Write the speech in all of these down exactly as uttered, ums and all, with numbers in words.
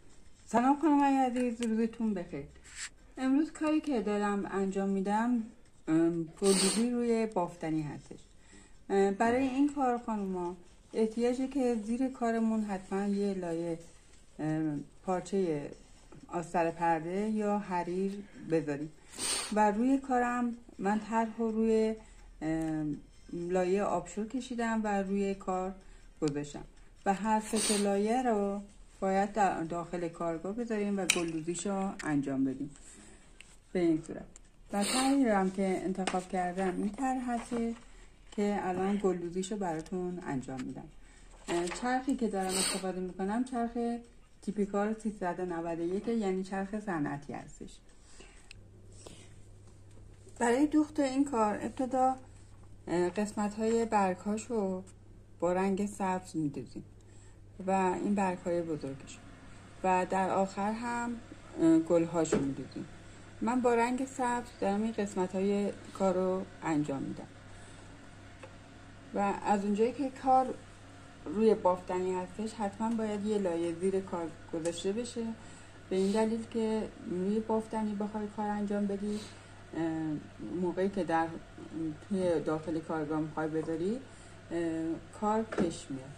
سلام خانم عزیز، روزتون بخیر. امروز کاری که دارم انجام میدم گلدوزی روی بافتنی هستش. برای این کار خانوما احتیاجه که زیر کارمون حتما یه لایه پارچه آستر پرده یا حریر بذاریم و روی کارم من طرح رو روی لایه آبشور کشیدم و روی کار گذاشتم و هر سه لایه رو باید داخل کارگاه بذاریم و گلدوزیشو انجام بدیم به این صورت. و طرحی رو هم که انتخاب کردم این طرح هست که الان گلدوزیشو براتون انجام میدم. چرخی که دارم استفاده میکنم چرخ تیپیکال سیصد و نود و یک، یعنی چرخ صنعتی هستش. برای دوخت این کار ابتدا قسمت های برگ هاشو با رنگ سبز میدوزیم و این برگ های بزرگش و در آخر هم گل هاشو میدوزیم. من با رنگ سبز دارم این قسمت های کار رو انجام میدم و از اونجایی که کار روی بافتنی هستش حتما باید یه لایه زیر کار گذاشته بشه، به این دلیل که روی بافتنی بخوای کار انجام بدی موقعی که در توی داخل کارگاه میخوای بذاری کار کش میاد.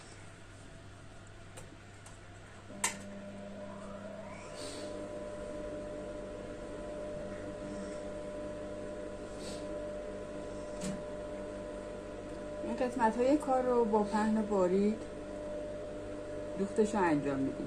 این قسمت های کار رو با پهن باریک دوختش رو انجام میدیم.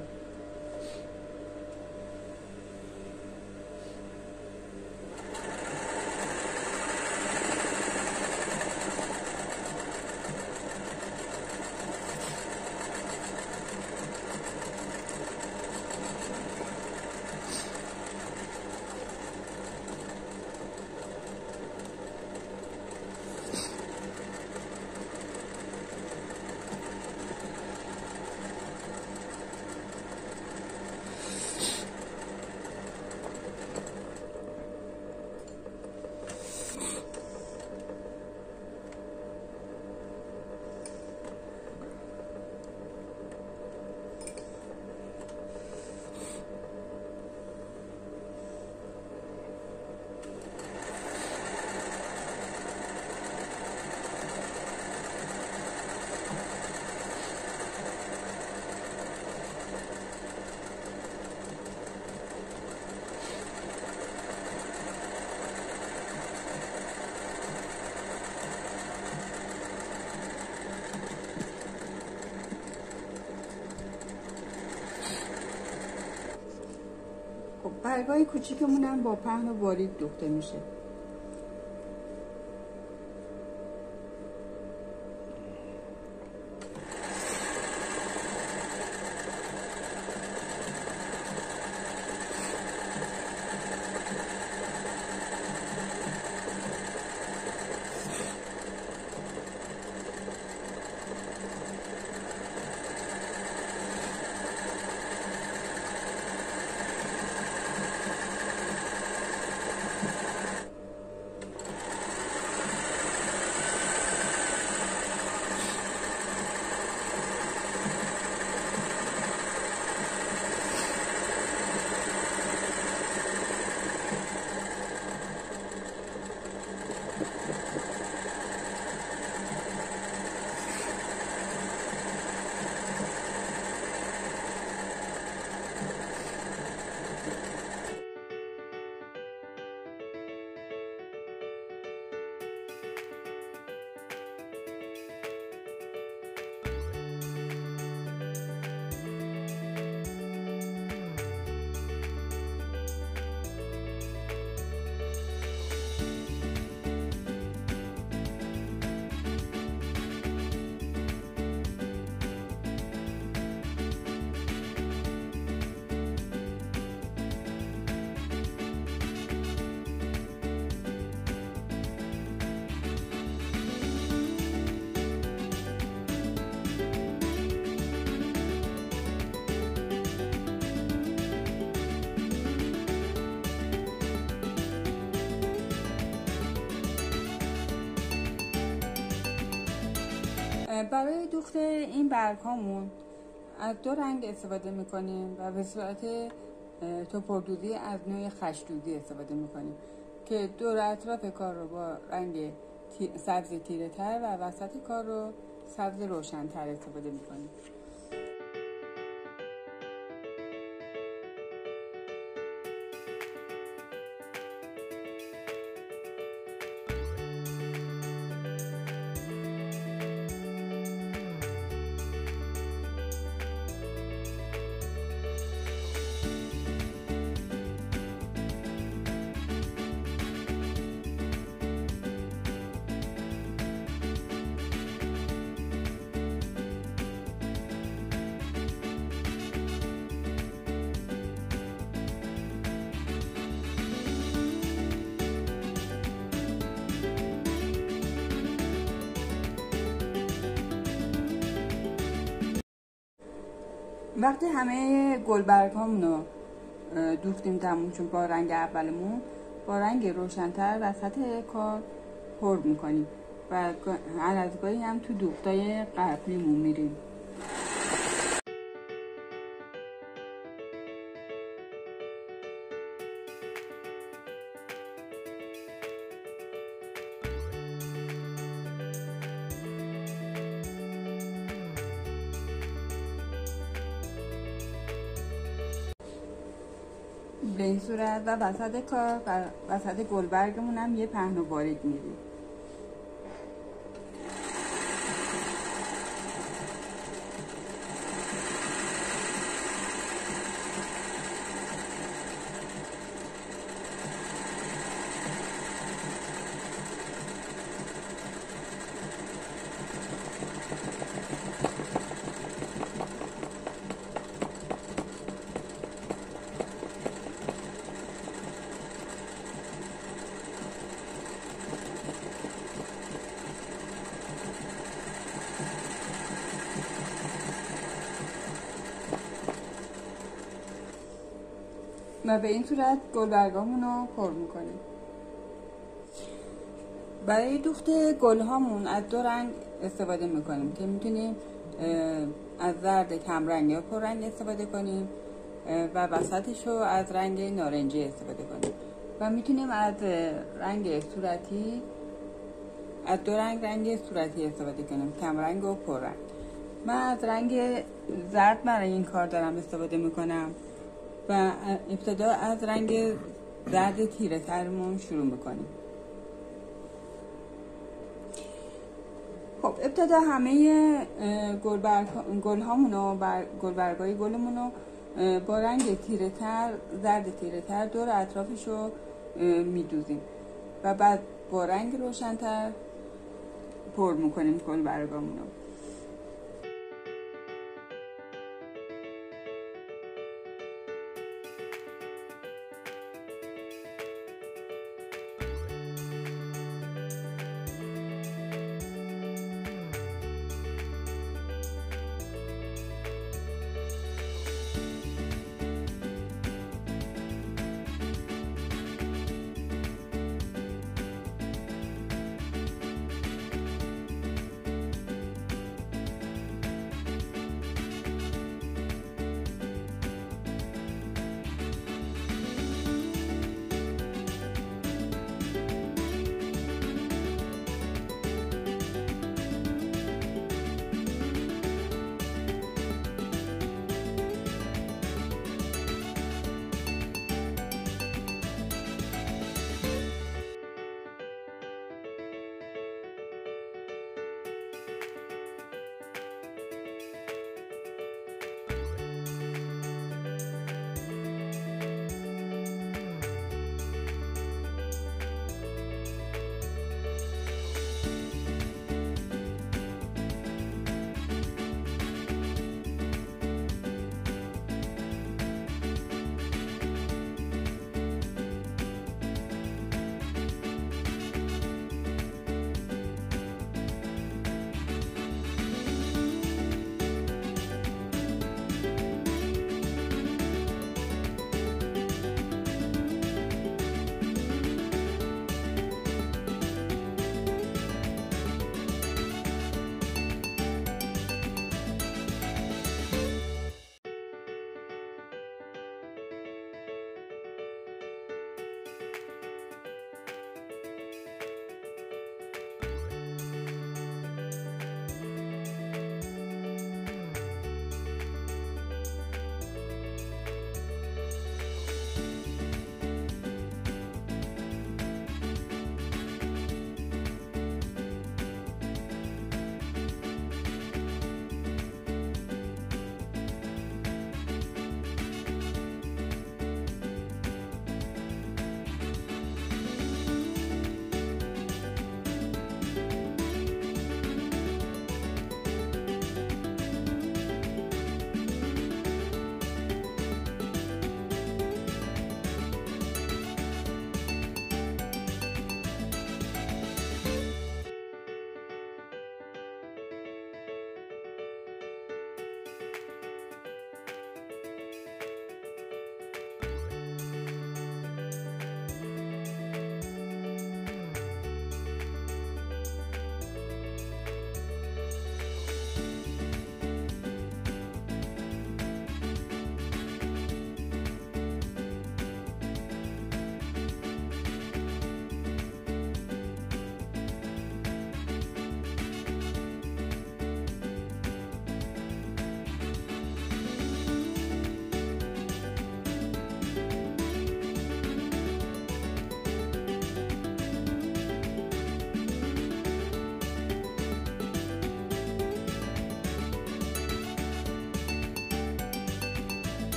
برگای کوچیکمون هم با پهن و باریک دوخته میشه. برای دوخت این برگ هامون از دو رنگ استفاده میکنیم و به صورت توپردوزی از نوع خشدوزی استفاده میکنیم که دور اطراف کار رو با رنگ سبز تیره تر و وسط کار رو سبز روشن تر استفاده میکنیم. وقتی همه گلبرگ هامون رو دوختیم تموم شد با رنگ اولمون، با رنگ روشن‌تر وسط کار پر میکنیم و هر از گاهی هم تو دوختای قبلیمون میریم. به این صورت و وسط کار و وسط گلبرگمون هم یه پهن و باریک میریم. و به این صورت گلبرگامون رو پر میکنیم. برای دوخت گل هامون از دو رنگ استفاده میکنیم که میتونیم از زرد کمرنگ یا پررنگ استفاده کنیم و وسطش رو از رنگ نارنجی استفاده کنیم و میتونیم از رنگ صورتی از دو رنگ رنگ صورتی استفاده کنیم، کمرنگ و پررنگ. من از رنگ زرد برای این کار دارم استفاده میکنم و ابتدا از رنگ زرد تیره ترمون شروع میکنیم. خب ابتدا همه گلبرگ گل هامونو بر گلبرگای گلمون رو با رنگ تیره تر زرد تیره تر دور اطرافش رو میدوزیم و بعد با رنگ روشن‌تر پر میکنیم گلبرگامون رو.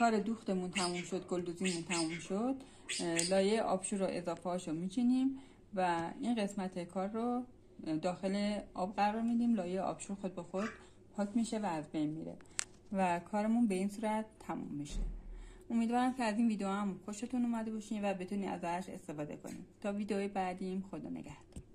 کار دوختمون تموم شد، گلدوزیمون تموم شد، لایه آبشور رو اضافه هاشو میچینیم و این قسمت کار رو داخل آب قرار میدیم. لایه آبشور خود به خود پاک میشه و از بین میره و کارمون به این صورت تموم میشه. امیدوارم که از این ویدیو هم خوشتون اومده باشین و بتونید ازش استفاده کنید. تا ویدیوی بعدیم، خدا نگهدار.